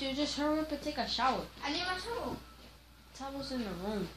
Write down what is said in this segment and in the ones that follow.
you just hurry up and take a shower? I need my towel. Towel's in the room.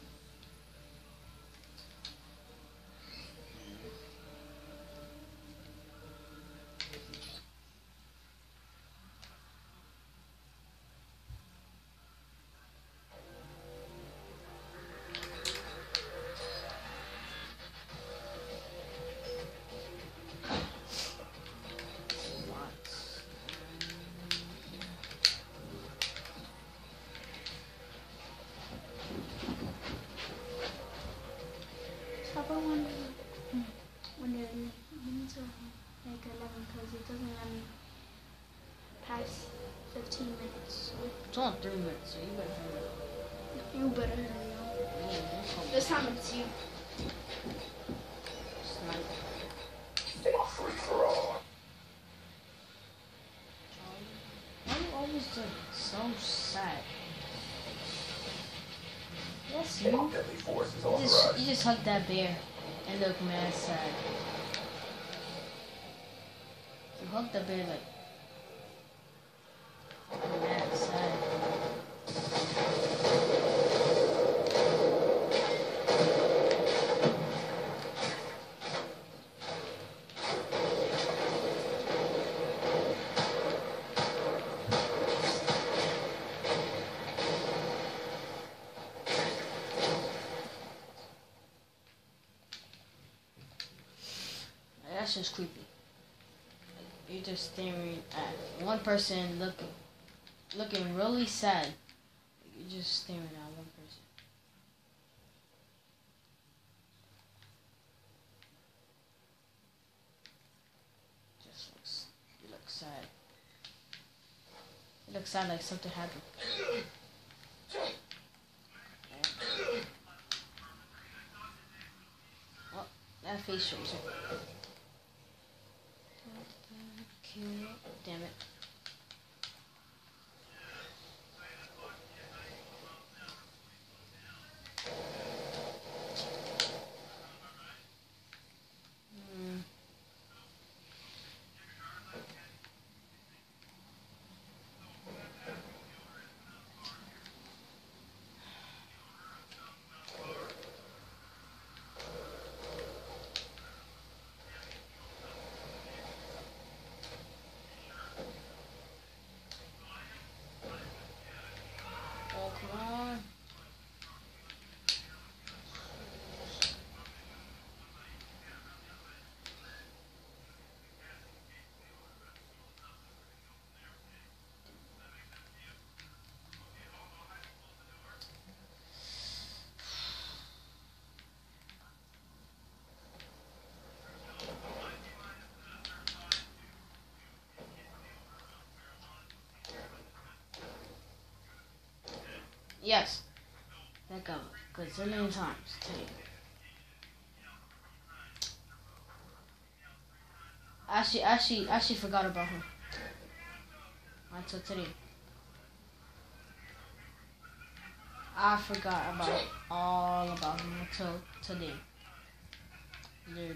Papa when they're minutes are like 11 because it doesn't let me past 15 minutes. So. It's on 3 minutes, so you better hurry up. You better hurry up. Yeah, This time it's you. Snipe. Free for all. Why are you always so sad? Yes, you. Deadly force is authorized. You just hugged that bear and look mad sad. You hugged the bear like mad sad. That's just creepy. Like, you're just staring at one person looking really sad. You're just staring at one person. You look sad. You look sad like something happened. Well, that face shows it. Damn it. Oh, come on. Yes. That got gazillion times today. Actually forgot about him until today. I forgot all about him until today. Literally.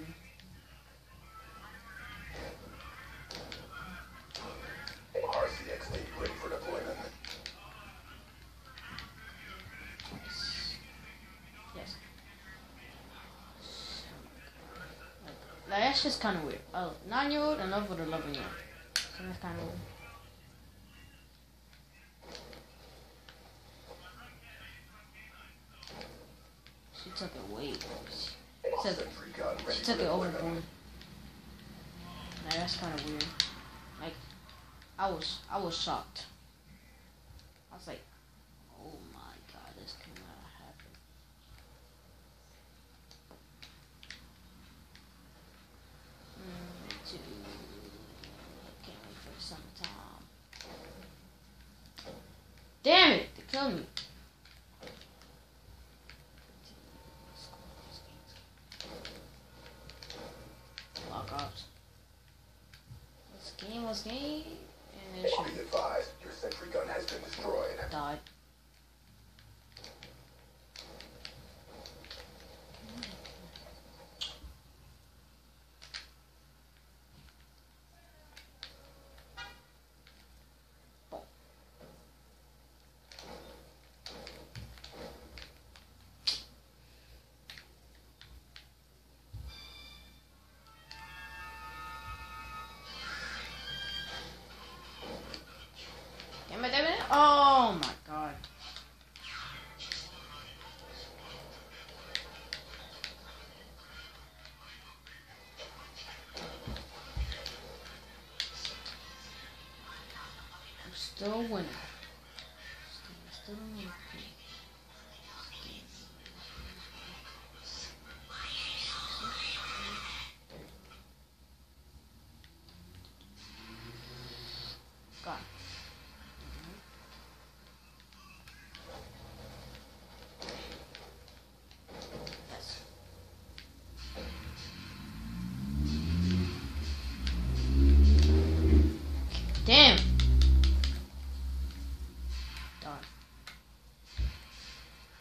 RCX tape ready for deployment. Yes. Like, that's just kind of weird. A 9-year-old in love with a 11-year-old. So that's kind of weird. She took it way. She took it overboard. Like, that's kind of weird. Like, I was shocked. I was like, oh my god, this cannot happen. Can't wait for summertime. Damn it! They killed me. Lock out. What's game? And Be advised, your sentry gun has been destroyed. Died. Still winning.